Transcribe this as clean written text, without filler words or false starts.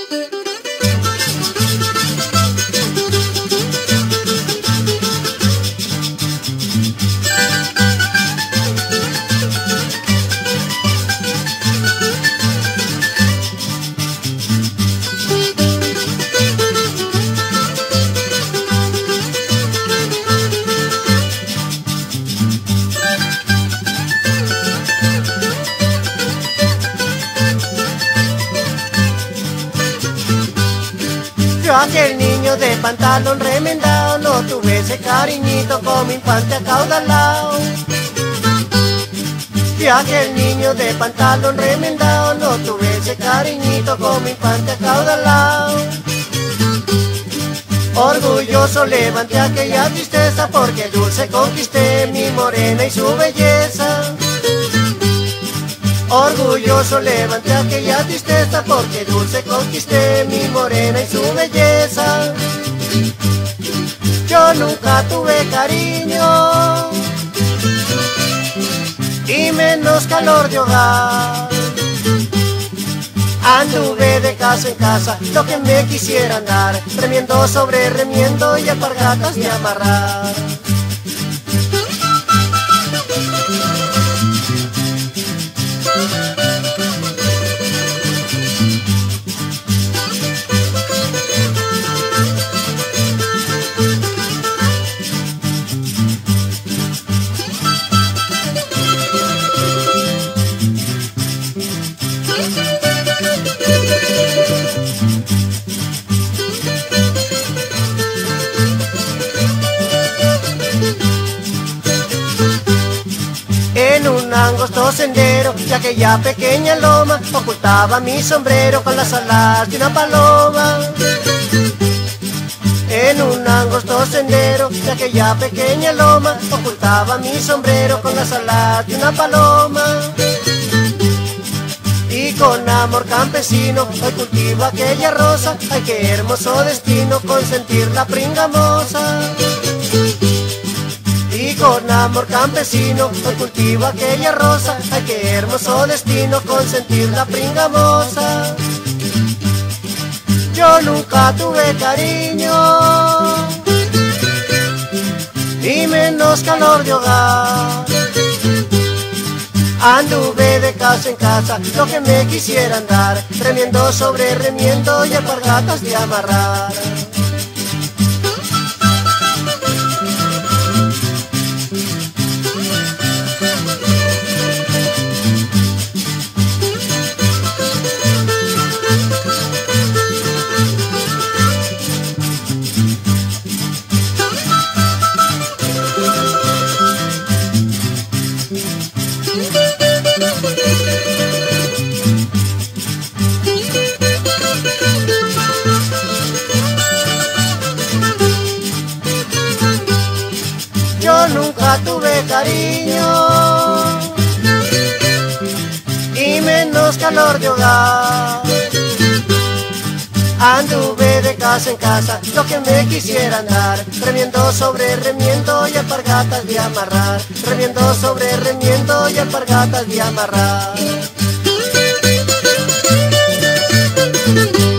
Yo aquel niño de pantalón remendado no tuve ese cariñito como infante acaudalado. Yo aquel niño de pantalón remendado no tuve ese cariñito como infante acaudalado. Orgulloso levanté aquella tristeza porque dulce conquisté mi morena y su belleza. Orgulloso levanté aquella tristeza porque dulce conquisté mi morena y su belleza. Yo nunca tuve cariño y menos calor de hogar. Anduve de casa en casa lo que me quisieran dar, remiendo sobre remiendo y alpargatas de amarrar. En un angosto sendero de aquella pequeña loma ocultaba mi sombrero con las alas de una paloma. En un angosto sendero de aquella pequeña loma ocultaba mi sombrero con las alas de una paloma. Y con amor campesino hoy cultivo aquella rosa. Ay, qué hermoso destino consentir la pringamosa. Y con amor campesino hoy cultivo aquella rosa. Ay, qué hermoso destino consentir la pringamosa. Yo nunca tuve cariño y menos calor de hogar. Anduve de casa en casa lo que me quisieran dar, remiendo sobre remiendo y alpargatas de amarrar. Yo nunca tuve cariño y menos calor de hogar. Anduve de casa en casa lo que me quisieran dar, remiendo sobre remiendo y alpargatas de amarrar, remiendo sobre remiendo y alpargatas de amarrar.